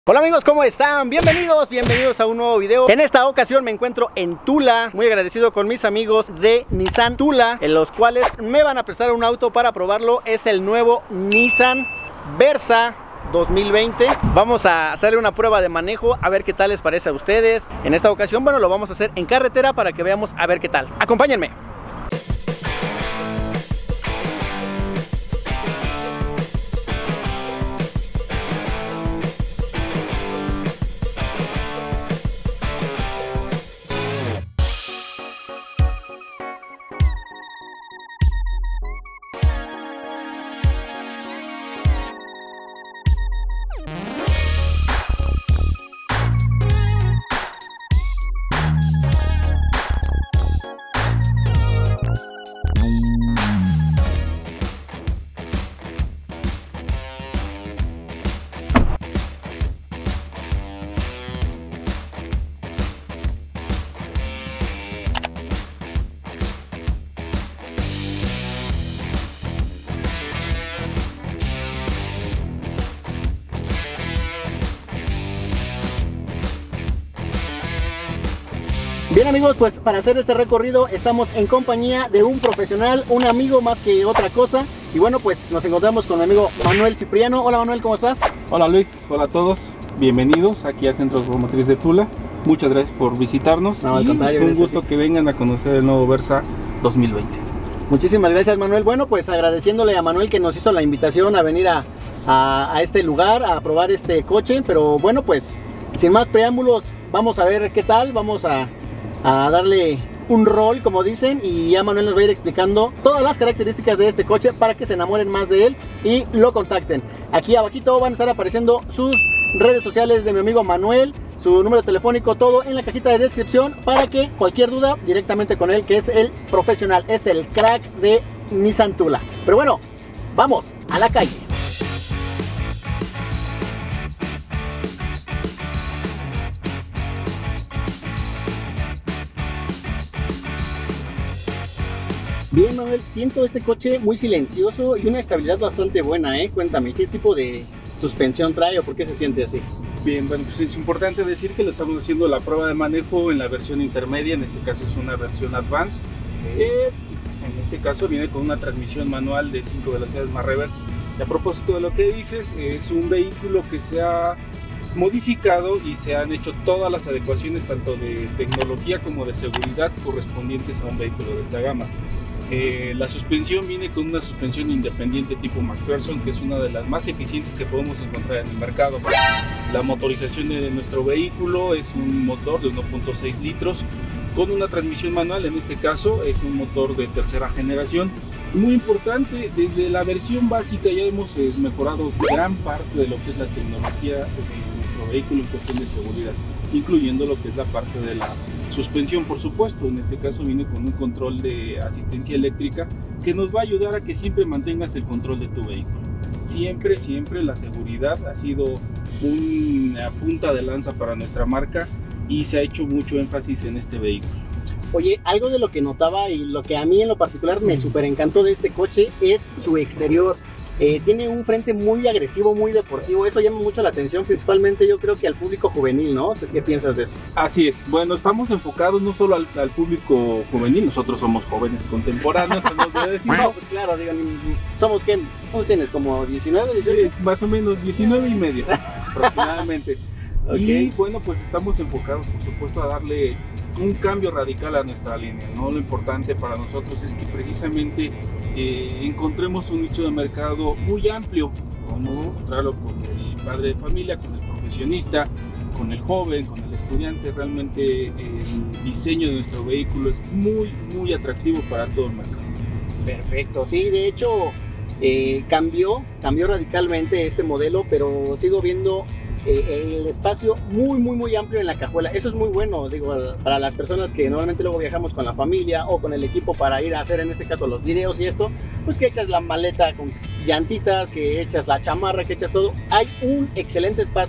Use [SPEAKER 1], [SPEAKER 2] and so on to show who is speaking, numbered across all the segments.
[SPEAKER 1] Hola amigos, ¿cómo están? Bienvenidos a un nuevo video. En esta ocasión me encuentro en Tula, muy agradecido con mis amigos de Nissan Tula, en los cuales me van a prestar un auto para probarlo. Es el nuevo Nissan Versa 2020. Vamos a hacerle una prueba de manejo, a ver qué tal les parece a ustedes. En esta ocasión, bueno, lo vamos a hacer en carretera para que veamos a ver qué tal. Acompáñenme. Bien amigos, pues para hacer este recorrido estamos en compañía de un profesional, un amigo más que otra cosa. Y bueno, pues nos encontramos con mi amigo Manuel Cipriano. Hola Manuel, ¿cómo estás?
[SPEAKER 2] Hola Luis, hola a todos, bienvenidos aquí a Centro Automotriz de Tula. Muchas gracias por visitarnos.
[SPEAKER 1] No, al contrario,
[SPEAKER 2] es un gusto que vengan a conocer el nuevo Versa 2020.
[SPEAKER 1] Muchísimas gracias Manuel. Bueno, pues agradeciéndole a Manuel que nos hizo la invitación a venir a este lugar a probar este coche. Pero bueno, pues sin más preámbulos, vamos a ver qué tal. Vamos a darle un rol, como dicen, y ya Manuel nos va a ir explicando todas las características de este coche para que se enamoren más de él y lo contacten. Aquí abajito van a estar apareciendo sus redes sociales de mi amigo Manuel, su número telefónico, todo en la cajita de descripción para que cualquier duda directamente con él, que es el profesional, es el crack de Nissan Tula. Pero bueno, vamos a la calle. Bien Manuel, siento este coche muy silencioso y una estabilidad bastante buena, ¿eh? Cuéntame, ¿qué tipo de suspensión trae o por qué se siente así?
[SPEAKER 2] Bien, bueno, pues es importante decir que le estamos haciendo la prueba de manejo en la versión intermedia, en este caso es una versión Advance. En este caso viene con una transmisión manual de 5 velocidades más reversa. Y a propósito de lo que dices, es un vehículo que se ha modificado y se han hecho todas las adecuaciones tanto de tecnología como de seguridad correspondientes a un vehículo de esta gama. La suspensión viene con una suspensión independiente tipo McPherson, que es una de las más eficientes que podemos encontrar en el mercado. La motorización de nuestro vehículo es un motor de 1.6 litros con una transmisión manual. En este caso es un motor de tercera generación. Muy importante, desde la versión básica ya hemos mejorado gran parte de lo que es la tecnología de nuestro vehículo en cuestión de seguridad, incluyendo lo que es la parte de la suspensión, por supuesto. En este caso viene con un control de asistencia eléctrica que nos va a ayudar a que siempre mantengas el control de tu vehículo. Siempre la seguridad ha sido una punta de lanza para nuestra marca y se ha hecho mucho énfasis en este vehículo.
[SPEAKER 1] Oye, algo de lo que notaba y lo que a mí en lo particular me súper encantó de este coche es su exterior. Tiene un frente muy agresivo, muy deportivo. Eso llama mucho la atención, principalmente yo creo que al público juvenil, ¿no? ¿Qué piensas de eso?
[SPEAKER 2] Así es. Bueno, estamos enfocados no solo al público juvenil, nosotros somos jóvenes contemporáneos.
[SPEAKER 1] No, pues claro, digo, somos ¿qué? ¿Cómo tienes? ¿Como 19, 18?
[SPEAKER 2] Sí, más o menos 19 y medio aproximadamente. Okay. Y bueno, pues estamos enfocados, por supuesto, a darle un cambio radical a nuestra línea, ¿no? Lo importante para nosotros es que precisamente encontremos un nicho de mercado muy amplio. Vamos a encontrarlo con el padre de familia, con el profesionista, con el joven, con el estudiante. Realmente el diseño de nuestro vehículo es muy atractivo para todo el mercado.
[SPEAKER 1] Perfecto, sí, de hecho cambió radicalmente este modelo, pero sigo viendo el espacio muy amplio en la cajuela. Eso es muy bueno, digo, para las personas que normalmente luego viajamos con la familia o con el equipo para ir a hacer en este caso los videos y esto, pues que echas la maleta con llantitas, que echas la chamarra, que echas todo. Hay un excelente espacio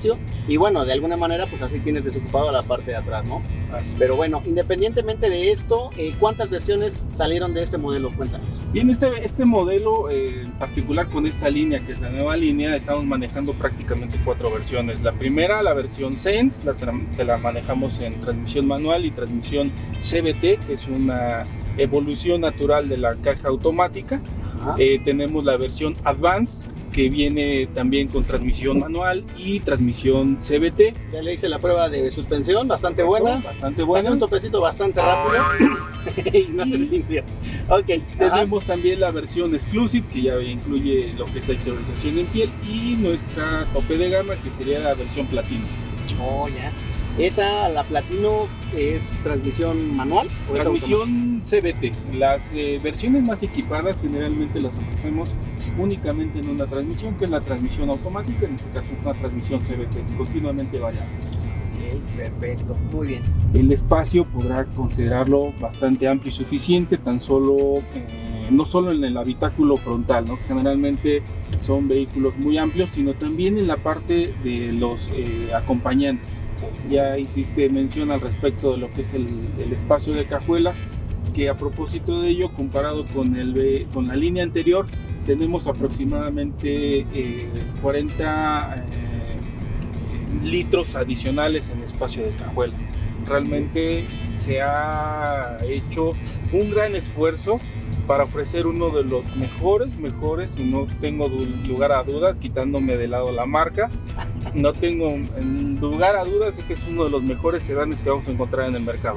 [SPEAKER 1] y bueno, de alguna manera pues así tienes desocupado la parte de atrás, ¿no? Pero bueno, independientemente de esto, ¿cuántas versiones salieron de este modelo? Cuéntanos.
[SPEAKER 2] Bien, este modelo en particular con esta línea, que es la nueva línea, estamos manejando prácticamente 4 versiones. La primera, la versión Sense, que la manejamos en transmisión manual y transmisión CVT, que es una evolución natural de la caja automática. Tenemos la versión Advance, que viene también con transmisión manual y transmisión CVT.
[SPEAKER 1] Ya le hice la prueba de suspensión, bastante buena.
[SPEAKER 2] Bastante buena.
[SPEAKER 1] Hace un topecito bastante rápido. Y no se sintió. Ok.
[SPEAKER 2] Tenemos también la versión Exclusive, que ya incluye lo que es la interiorización en piel, y nuestra tope de gama, que sería la versión Platino.
[SPEAKER 1] Oh, ya. Esa, la Platino, es transmisión manual.
[SPEAKER 2] Transmisión CVT. Las versiones más equipadas generalmente las ofrecemos únicamente en una transmisión, que es la transmisión automática. En este caso es una transmisión CVT, es continuamente variable.
[SPEAKER 1] Perfecto, muy bien.
[SPEAKER 2] El espacio podrá considerarlo bastante amplio y suficiente, tan solo no solo en el habitáculo frontal, ¿no? Generalmente son vehículos muy amplios, sino también en la parte de los acompañantes. Ya hiciste mención al respecto de lo que es el espacio de cajuela, que a propósito de ello, comparado con la línea anterior, tenemos aproximadamente 40 litros adicionales en espacio de cajuela. Realmente se ha hecho un gran esfuerzo para ofrecer uno de los mejores, y no tengo lugar a dudas, quitándome de lado la marca, no tengo lugar a dudas de que es uno de los mejores sedanes que vamos a encontrar en el mercado.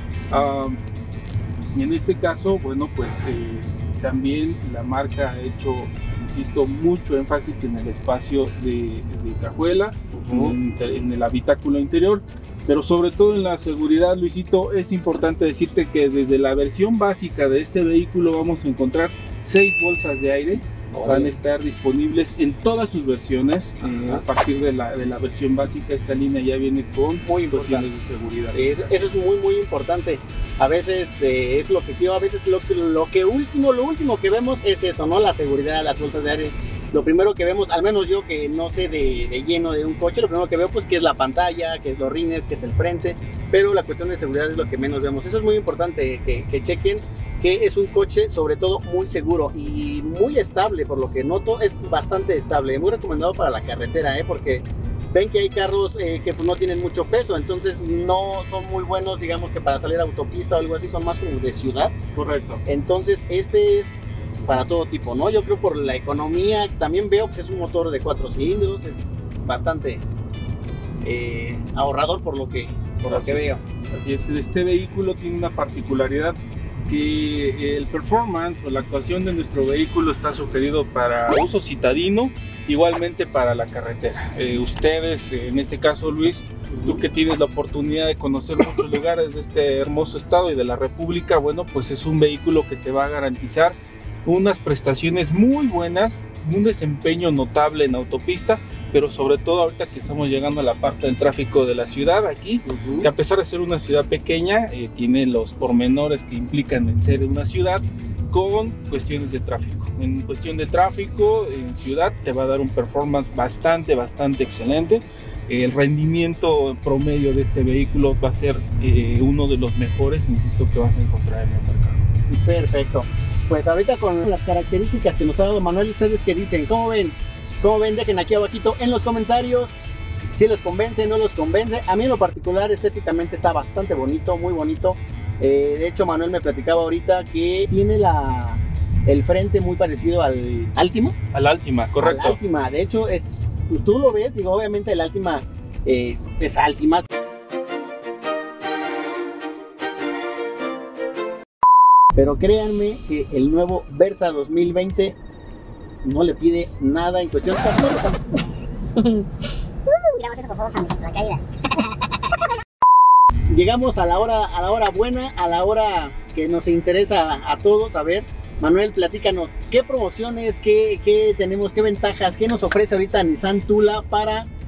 [SPEAKER 2] Y en este caso, bueno, pues también la marca ha hecho, insisto, mucho énfasis en el espacio de cajuela, en el habitáculo interior, pero sobre todo en la seguridad, Luisito. Es importante decirte que desde la versión básica de este vehículo vamos a encontrar 6 bolsas de aire. Van a estar disponibles en todas sus versiones. A partir de la versión básica, esta línea ya viene con cuestiones de seguridad.
[SPEAKER 1] Eso es muy importante. A veces es lo que quiero, a veces lo último que vemos es eso, ¿no? La seguridad, las bolsas de aire. Lo primero que vemos, al menos yo que no sé de lleno de un coche, lo primero que veo pues que es la pantalla, que es los rines, que es el frente, pero la cuestión de seguridad es lo que menos vemos. Eso es muy importante que chequen, que es un coche sobre todo muy seguro y muy estable, por lo que noto es bastante estable, muy recomendado para la carretera, porque ven que hay carros que pues no tienen mucho peso, entonces no son muy buenos, digamos, que para salir a autopista o algo así, son más como de ciudad.
[SPEAKER 2] Correcto.
[SPEAKER 1] Entonces este es para todo tipo, ¿no? Yo creo por la economía, también veo que es un motor de 4 cilindros, es bastante ahorrador por lo que veo.
[SPEAKER 2] Así es, este vehículo tiene una particularidad, que el performance o la actuación de nuestro vehículo está sugerido para uso citadino, igualmente para la carretera. Ustedes, en este caso Luis, tú que tienes la oportunidad de conocer muchos lugares de este hermoso estado y de la República, bueno, pues es un vehículo que te va a garantizar unas prestaciones muy buenas, un desempeño notable en autopista, pero sobre todo ahorita que estamos llegando a la parte del tráfico de la ciudad aquí, que a pesar de ser una ciudad pequeña, tiene los pormenores que implican en ser una ciudad con cuestiones de tráfico. En cuestión de tráfico, en ciudad te va a dar un performance bastante excelente. El rendimiento promedio de este vehículo va a ser uno de los mejores, insisto, que vas a encontrar en el mercado.
[SPEAKER 1] Perfecto. Pues ahorita con las características que nos ha dado Manuel, ¿ustedes qué dicen? ¿Cómo ven? Dejen aquí abajito en los comentarios si los convence, no los convence. A mí en lo particular estéticamente está bastante bonito, muy bonito. De hecho Manuel me platicaba ahorita que tiene el frente muy parecido al Altima.
[SPEAKER 2] Al Altima, correcto.
[SPEAKER 1] Al Altima, de hecho pues tú lo ves, digo, obviamente el Altima es Altima. Pero créanme que el nuevo Versa 2020 no le pide nada en cuestión de
[SPEAKER 3] Miramos eso, por favor, Sammy, la caída.
[SPEAKER 1] Llegamos a la hora buena, a la hora que nos interesa a todos. A ver, Manuel, platícanos, ¿qué promociones, qué tenemos, qué ventajas, qué nos ofrece ahorita Nissan Tula para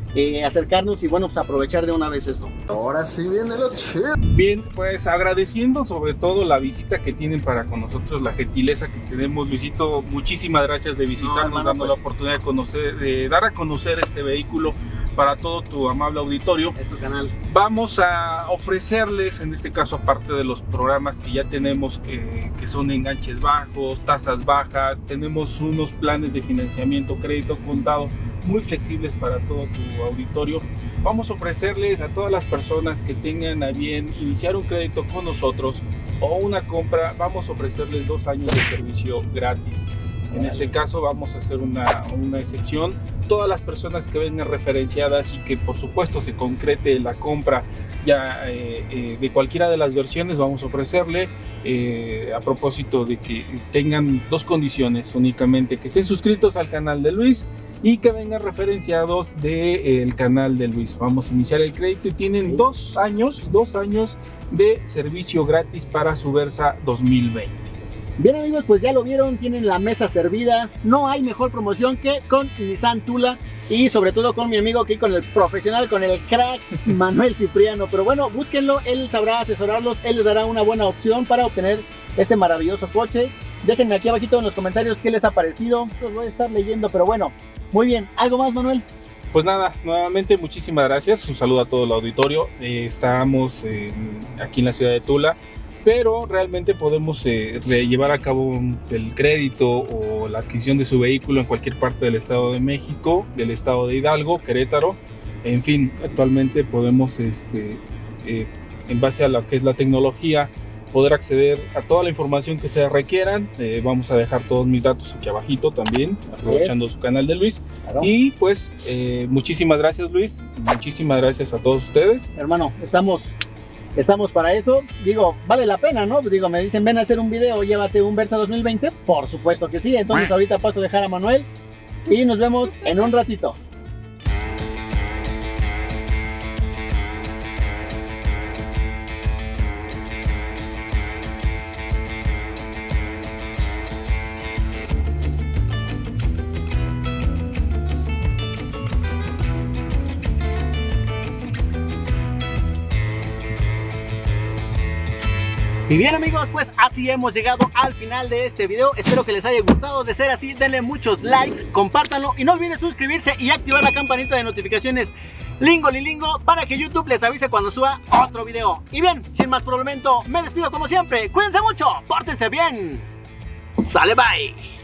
[SPEAKER 1] acercarnos y bueno, pues aprovechar de una vez esto.
[SPEAKER 4] Ahora sí viene lo chido.
[SPEAKER 2] Bien, pues agradeciendo sobre todo la visita que tienen para con nosotros, la gentileza que tenemos, Luisito. Muchísimas gracias de visitarnos,
[SPEAKER 1] hermano,
[SPEAKER 2] dando la
[SPEAKER 1] pues,
[SPEAKER 2] oportunidad de conocer, de dar a conocer este vehículo para todo tu amable auditorio.
[SPEAKER 1] Es tu canal.
[SPEAKER 2] Vamos a ofrecerles, en este caso, aparte de los programas que ya tenemos, que son enganches bajos, tasas bajas, tenemos unos planes de financiamiento, crédito contado muy flexibles para todo tu auditorio. Vamos a ofrecerles a todas las personas que tengan a bien iniciar un crédito con nosotros o una compra, vamos a ofrecerles 2 años de servicio gratis. En este caso vamos a hacer una excepción. Todas las personas que vengan referenciadas y que por supuesto se concrete la compra ya de cualquiera de las versiones, vamos a ofrecerle a propósito de que tengan 2 condiciones únicamente: que estén suscritos al canal de Luis y que vengan referenciados del canal de Luis. Vamos a iniciar el crédito y tienen 2 años de servicio gratis para su Versa 2020.
[SPEAKER 1] Bien amigos, pues ya lo vieron, tienen la mesa servida. No hay mejor promoción que con Nissan Tula y sobre todo con mi amigo aquí, con el profesional, con el crack Manuel Cipriano. Pero bueno, búsquenlo, él sabrá asesorarlos, él les dará una buena opción para obtener este maravilloso coche. Déjenme aquí abajito en los comentarios qué les ha parecido, los voy a estar leyendo, pero bueno, muy bien. ¿Algo más, Manuel?
[SPEAKER 2] Pues nada, nuevamente muchísimas gracias, un saludo a todo el auditorio. Estamos aquí en la ciudad de Tula, pero realmente podemos llevar a cabo el crédito o la adquisición de su vehículo en cualquier parte del Estado de México, del Estado de Hidalgo, Querétaro. En fin, actualmente podemos, en base a lo que es la tecnología, poder acceder a toda la información que se requieran. Vamos a dejar todos mis datos aquí abajito también, aprovechando su canal de Luis. Claro. Y pues muchísimas gracias, Luis, muchísimas gracias a todos ustedes.
[SPEAKER 1] Hermano, estamos para eso. Digo, vale la pena, ¿no? Digo, me dicen, ven a hacer un video, llévate un Versa 2020. Por supuesto que sí. Entonces ahorita paso a dejar a Manuel y nos vemos en un ratito. Y bien amigos, pues así hemos llegado al final de este video. Espero que les haya gustado. De ser así, denle muchos likes, compártanlo y no olviden suscribirse y activar la campanita de notificaciones Lingolilingo para que YouTube les avise cuando suba otro video. Y bien, sin más por el momento, me despido como siempre. Cuídense mucho, pórtense bien. Sale, bye.